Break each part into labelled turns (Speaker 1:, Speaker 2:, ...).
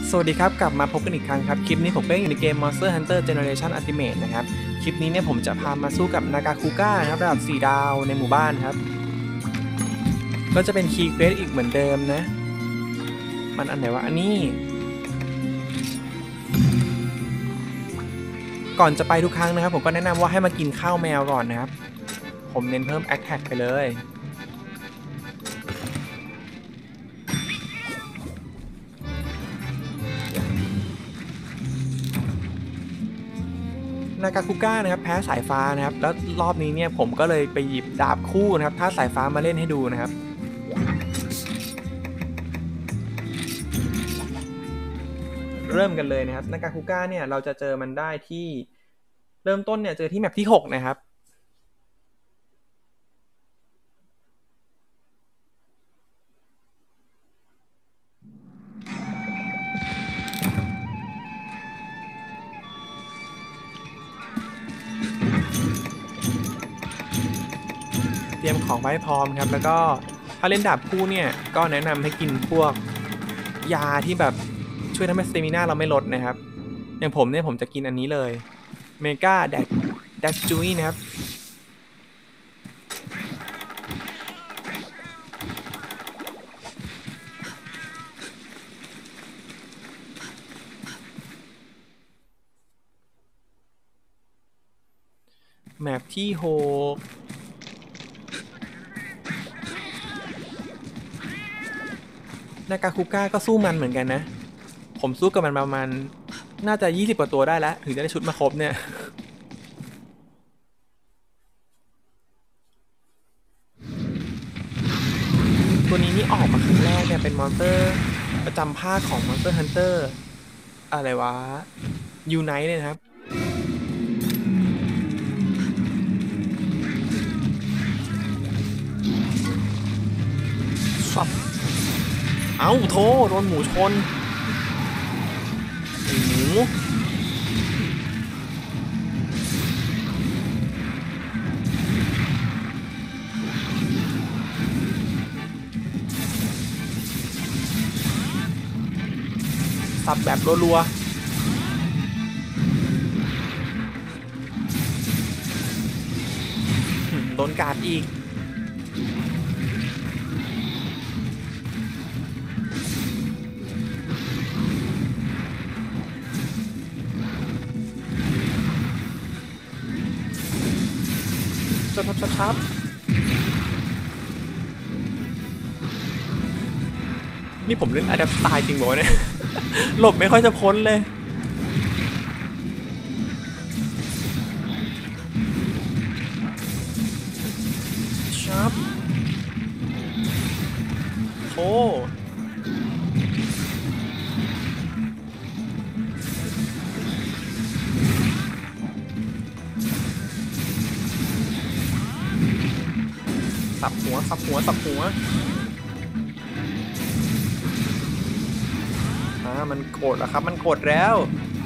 Speaker 1: สวัสดีครับกลับมาพบกันอีกครั้งครับคลิปนี้ผมก็อยู่ในเกม Monster Hunter Generation Ultimate นะครับคลิปนี้เนี่ยผมจะพามาสู้กับนากาคุก้านะครับระดับ4ดาวในหมู่บ้านครับก็จะเป็นคีย์เควสอีกเหมือนเดิมนะมันอันไหนวะอันนี้ก่อนจะไปทุกครั้งนะครับผมก็แนะนำว่าให้มากินข้าวแมวก่อนนะครับผมเน้นเพิ่ม Attack ไปเลยนากาคุก้านะครับแพ้สายฟ้านะครับแล้วรอบนี้เนี่ยผมก็เลยไปหยิบดาบคู่นะครับถ้าสายฟ้ามาเล่นให้ดูนะครับเริ่มกันเลยนะครับนากาคุก้าเนี่ยเราจะเจอมันได้ที่เริ่มต้นเนี่ยเจอที่แมปที่6นะครับเตรียมของไว้พร้อมครับแล้วก็ถ้าเล่นดาบคู่เนี่ยก็แนะนำให้กินพวกยาที่แบบช่วยทำให้สเตมิน่าเราไม่ลดนะครับอย่างผมเนี่ยผมจะกินอันนี้เลยเมกาแดชจุยนะครับแมปที่6นากาคุก้าก็สู้มันเหมือนกันนะผมสู้กับมันประมาณน่าจะ20กว่าตัวได้แล้วถึงจะได้ชุดมาครบเนี่ยตัวนี้นี่ออกมาครั้งแรกเนี่ยเป็นมอนสเตอร์ประจำภาคของ Monster Hunter อะไรวะ Unite เลยนะครับสับเอ้าโธ่โดนหมูชนหมูสับแบบรัวๆโดนการ์ดอีกชับนี่ผมเล่นอะแดปตายจริงบอกเนี่ย หลบไม่ค่อยจะพ้นเลยชับโอ้สับหัวมันโกรธแล้วครับมันโกรธแล้ว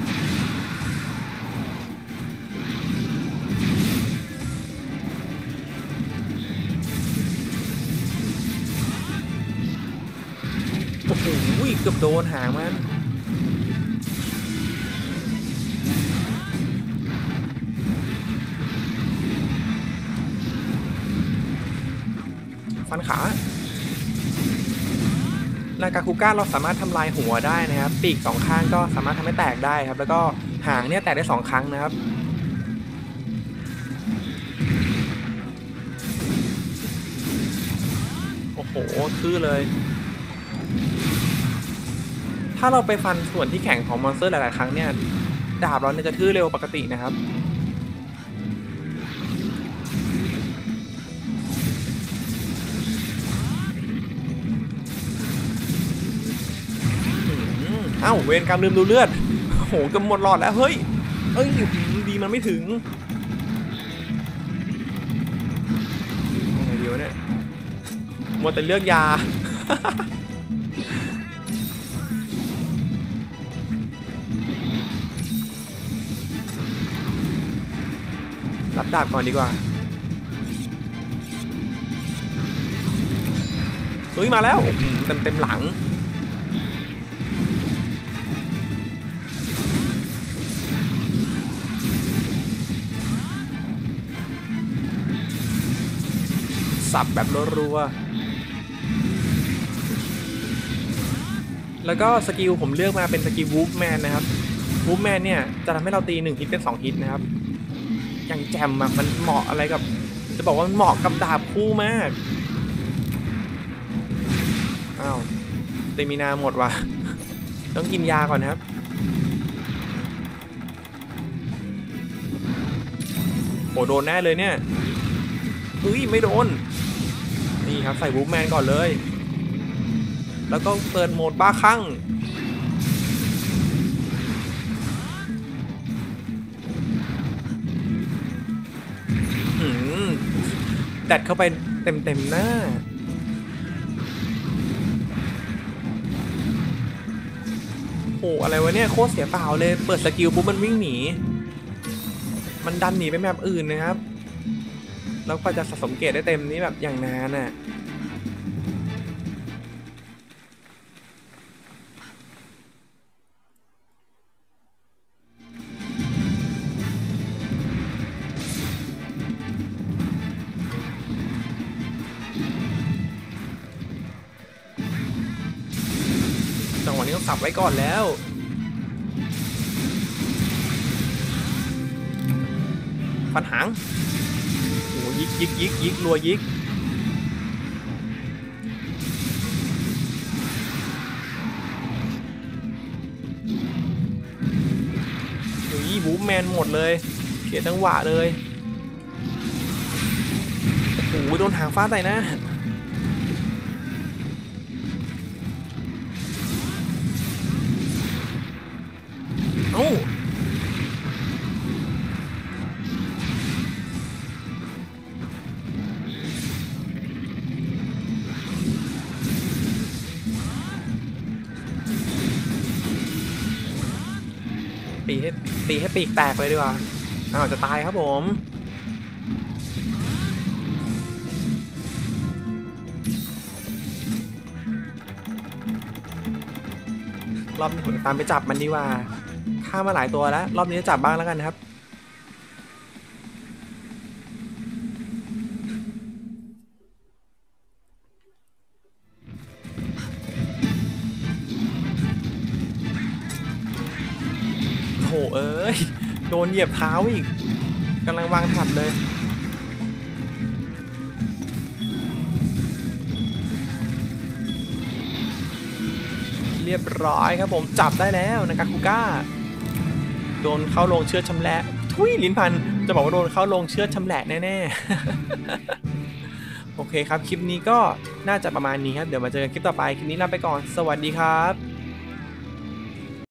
Speaker 1: โอ้โหเกือบโดนหางมันฟันขานากาคุก้าเราสามารถทำลายหัวได้นะครับปีกสองข้างก็สามารถทำให้แตกได้ครับแล้วก็หางเนี่ยแตกได้2ครั้งนะครับโอ้โหคือเลยถ้าเราไปฟันส่วนที่แข็งของมอนสเตอร์หลายๆครั้งเนี่ยดาบเราเนี่ยจะทื่อเร็วปกตินะครับเอ้าเวรกรรมลืมดูเลือดโหกำหมดหลอดแล้วเฮ้ยดีมันไม่ถึงยังไงดีวะเนี่ยมัวแต่เลือกยารับดาบก่อนดีกว่าเฮ้ยมาแล้วเต็มหลังสับแบบรัวๆแล้วก็สกิลผมเลือกมาเป็นสกิลวูฟแมนนะครับวูฟแมนเนี่ยจะทำให้เราตี1ฮิตเป็น2ฮิตนะครับอย่างแจ่มมันเหมาะอะไรกับจะบอกว่ามันเหมาะกับดาบคู่มากอ้าวเตมินาหมดว่ะต้องกินยาก่อนครับโหโดนแน่เลยเนี่ยไม่โดนนี่ครับใส่วูฟแมนก่อนเลยแล้วก็เปิดโหมดบ้าคลั่งแดดเข้าไปเต็มหน้าโอ้อะไรวะเนี่ยโคตรเสียเปล่าเลยเปิดสกิลปุ๊บมันวิ่งหนีมันดันหนีไปแบบอื่นนะครับแล้วก็จะสะสมเกรดได้เต็มนี้แบบอย่างนานน่ะจังหวะนี้ต้องสับไว้ก่อนแล้วฟันหางโอ้ยิกรัวยิกบู๊แมนหมดเลยเสียจังหวะเลยโอ้โหโดนหางฟ้าใส่นะเอ้าตีให้ปีกแตกเลยดีกว่าจะตายครับผมรอบนี้ผมตามไปจับมันดีกว่าฆ่ามาหลายตัวแล้วรอบนี้จะจับบ้างแล้วกันครับโหโดนเหยียบเท้าอีกกำลังวางถัดเลยเรียบร้อยครับผมจับได้แล้วนะครับคูก้าโดนเข้าลงเชือดชำแหละทุยลิ้นพันจะบอกว่าโดนเข้าลงเชือดชำแหละแน่ๆโอเคครับคลิปนี้ก็น่าจะประมาณนี้ครับเดี๋ยวมาเจอกันคลิปต่อไปคลิปนี้ลาไปก่อนสวัสดีครับ